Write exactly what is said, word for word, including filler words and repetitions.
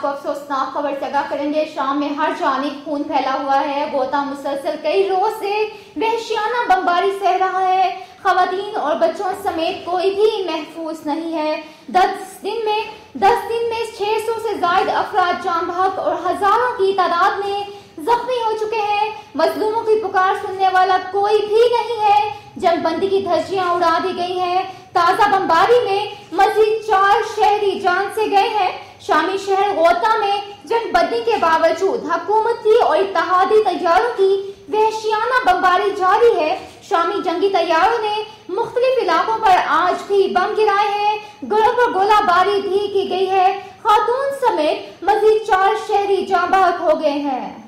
आपको अफसोसनाक खबर से आगाह करेंगे। शाम में हर जानिब खून फैला हुआ है। गोता मुसलसल कई रोज से वहशियाना बमबारी सह रहा है। खवातीन और बच्चों समेत कोई भी महफूज नहीं है। दस दिन में दस दिन में छह सौ से ज्यादा अफराद जान बहक और हजारों की तादाद में जख्मी हो चुके हैं। मजलूमों की पुकार सुनने वाला कोई भी नहीं है। जंगबंदी की धज्जियां उड़ा दी गई हैं। ताजा बमबारी में मजीद चार शहरी जान से गए हैं। शामी शहर गोता में जंगबंदी के बावजूद हुकूमती और इत्तेहादी तैयारों की वहशियाना बमबारी जारी है। शामी जंगी तैयारों ने मुख्तलिफ इलाकों पर आज भी बम गिराए हैं। घरों पर गोलाबारी भी की गई है। खातून समेत मजीद चार शहरी जान बहक हो गए हैं।